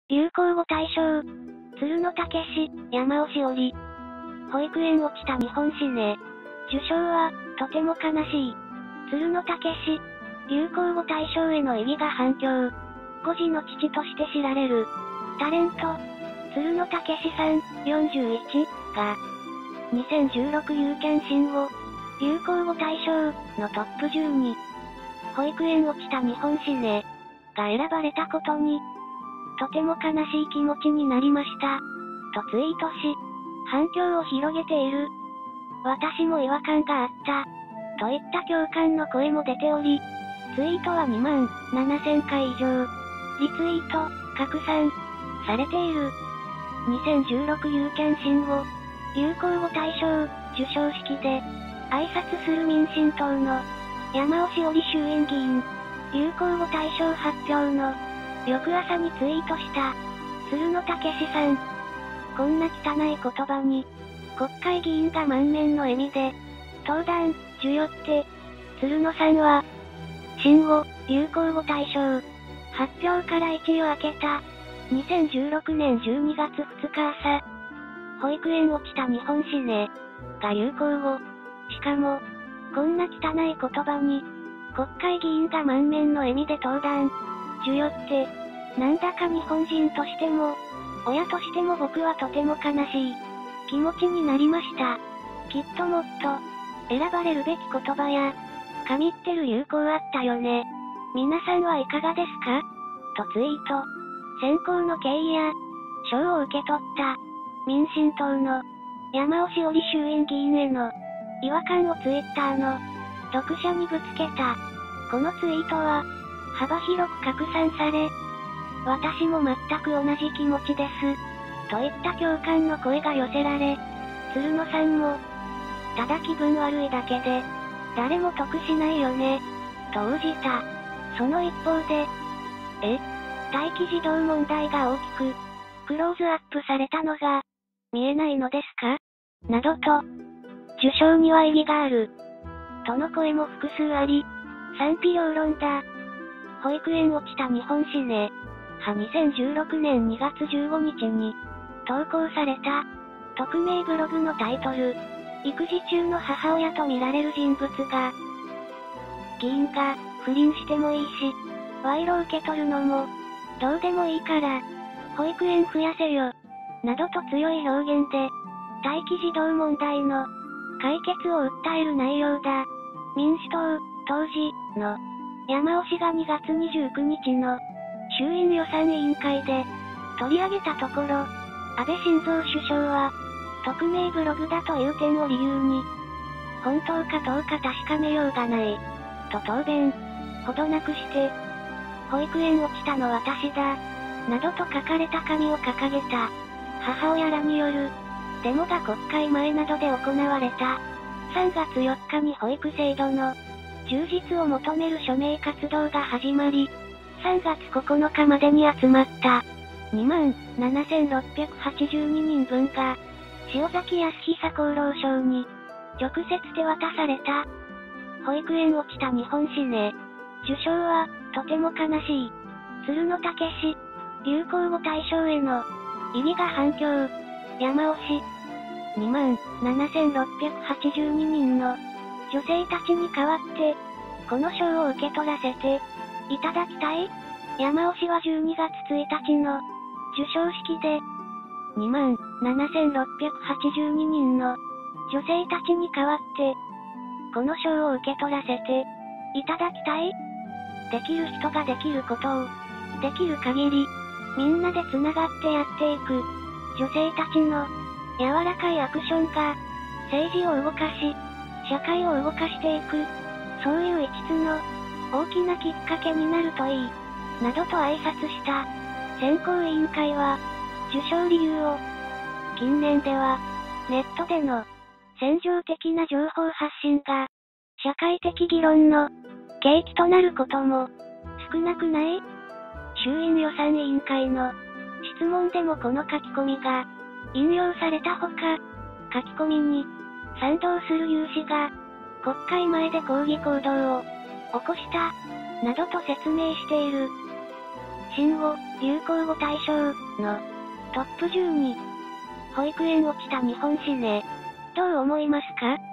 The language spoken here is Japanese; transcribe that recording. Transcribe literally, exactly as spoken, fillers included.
流行語大賞。鶴野武史、山尾志織。保育園落ちた日本史ね。受賞は、とても悲しい。鶴野武史、流行語大賞への意義が反響。孤児の父として知られる。タレント、鶴野武史さん、よんじゅういち、が、にせんじゅうろくユーキャン新語、流行語大賞のトップじゅうに、保育園落ちた日本史ね、が選ばれたことに、とても悲しい気持ちになりました、とツイートし、反響を広げている。私も違和感があった、といった共感の声も出ており、ツイートはにまんななせんかい以上、リツイート、拡散、されている。にせんじゅうろくユーキャン新語、流行語大賞、授賞式で、挨拶する民進党の、山尾志織衆院議員、流行語大賞発表の、翌朝にツイートした、鶴野武史さん。こんな汚い言葉に、国会議員が満面の笑みで、登壇、授与って、鶴野さんは、新語、流行語大賞、発表から一夜明けた、にせんじゅうろくねんじゅうにがつふつか朝、保育園落ちた日本史ね、が流行語。しかも、こんな汚い言葉に、国会議員が満面の笑みで登壇、授与って、なんだか日本人としても、親としても僕はとても悲しい気持ちになりました。きっともっと、選ばれるべき言葉や、神ってる有効あったよね。皆さんはいかがですかとツイート。選考の経緯や、賞を受け取った、民進党の、山尾志織衆院議員への、違和感をツイッターの、読者にぶつけた。このツイートは、幅広く拡散され、私も全く同じ気持ちです。といった共感の声が寄せられ、鶴野さんも、ただ気分悪いだけで、誰も得しないよね、と応じた。その一方で、え待機児童問題が大きく、クローズアップされたのが、見えないのですかなどと、受賞には意義がある。との声も複数あり、賛否両論だ。保育園落ちた日本史ね。はにせんじゅうろくねんにがつじゅうごにちに、投稿された、匿名ブログのタイトル、育児中の母親と見られる人物が、議員が、不倫してもいいし、賄賂受け取るのも、どうでもいいから、保育園増やせよ、などと強い表現で、待機児童問題の、解決を訴える内容だ。民主党、当時、の、山尾氏がにがつにじゅうくにちの、衆院予算委員会で、取り上げたところ、安倍晋三首相は、匿名ブログだという点を理由に、本当かどうか確かめようがない、と答弁、ほどなくして、保育園落ちたの私だ、などと書かれた紙を掲げた、母親らによる、デモが国会前などで行われた。さんがつよっかに保育制度の充実を求める署名活動が始まり、さんがつここのかまでに集まったにまんななせんろっぴゃくはちじゅうににんぶんが塩崎康久厚労省に直接手渡された。保育園落ちた日本史ね。受賞はとても悲しい。鶴野武史、流行語大賞への意義が反響。山尾氏、にまんななせんろっぴゃくはちじゅうににんの女性たちに代わって、この賞を受け取らせていただきたい。山尾氏はじゅうにがつついたちの授賞式で、にまんななせんろっぴゃくはちじゅうににんの女性たちに代わって、この賞を受け取らせていただきたい。できる人ができることを、できる限り、みんなで繋がってやっていく。女性たちの柔らかいアクションが政治を動かし、社会を動かしていく、そういう一つの大きなきっかけになるといい、などと挨拶した選考委員会は、受賞理由を、近年ではネットでの戦場的な情報発信が社会的議論の契機となることも少なくない？衆院予算委員会の質問でもこの書き込みが引用されたほか、書き込みに賛同する有志が国会前で抗議行動を起こした、などと説明している。 新語・流行語大賞のトップじゅうに。保育園落ちた日本史ね。どう思いますか？